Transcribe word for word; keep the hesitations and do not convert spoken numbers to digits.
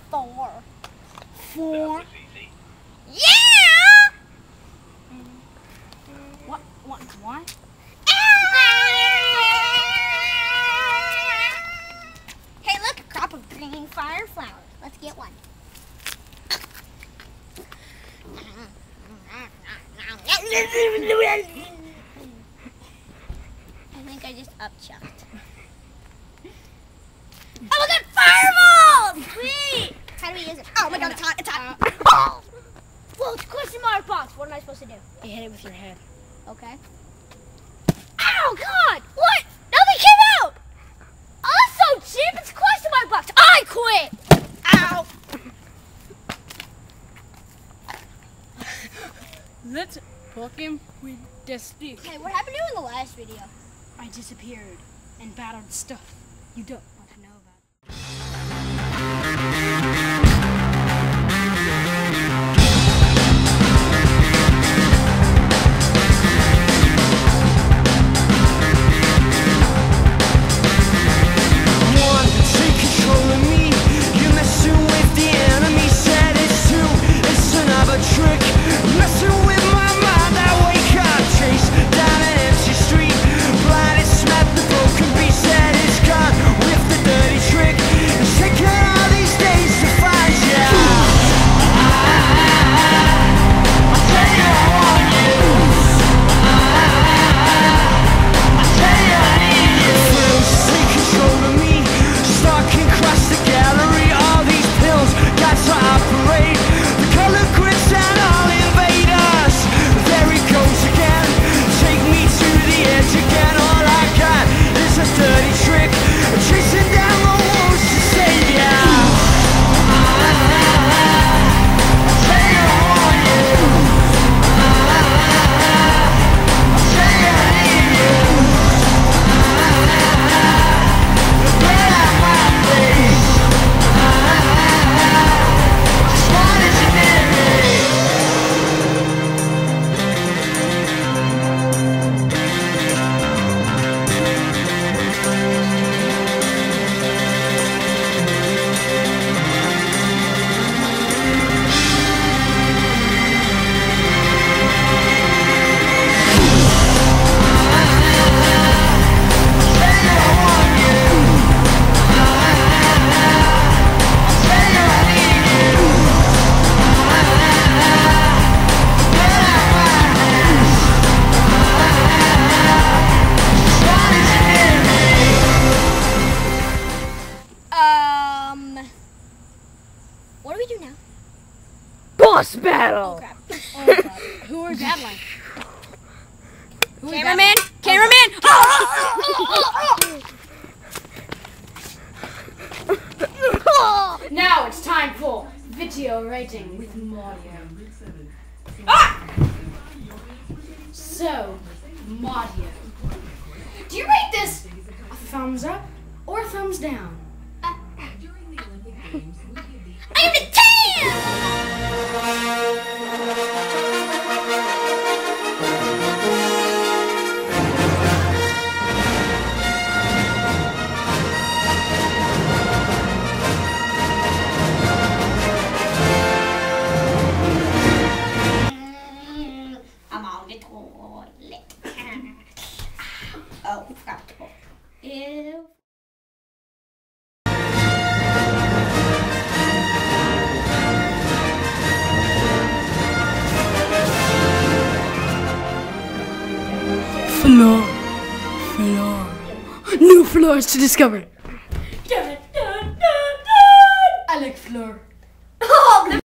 Four. Four. Yeah! What? What? What? Hey, look, a crop of green fire flowers. Let's get one. I think I just upchucked. Oh, look at fireball! Sweet! How do we use it? Oh my god, it's hot, it's hot. Uh, oh! Well, it's a question mark box. What am I supposed to do? You hit it with your head. Okay. Ow, God! What? Nothing came out! Oh, that's so cheap. It's a question mark box. I quit! Ow! Let's poke him with the stick. Hey, what happened to you in the last video? I disappeared and battled stuff you don't want to know about. What do we do now? Boss battle! Oh, crap. Oh, crap. Who are we battling? Who Cameraman! Cameraman! Oh, oh, oh, now it's time for video rating with Mario. Ah! So, Mario, do you rate this a thumbs up or a thumbs down? uh, I give it a ten! I'm on the toilet. Oh, forgot to pull. Ew. Floor. Floor. New floors to discover.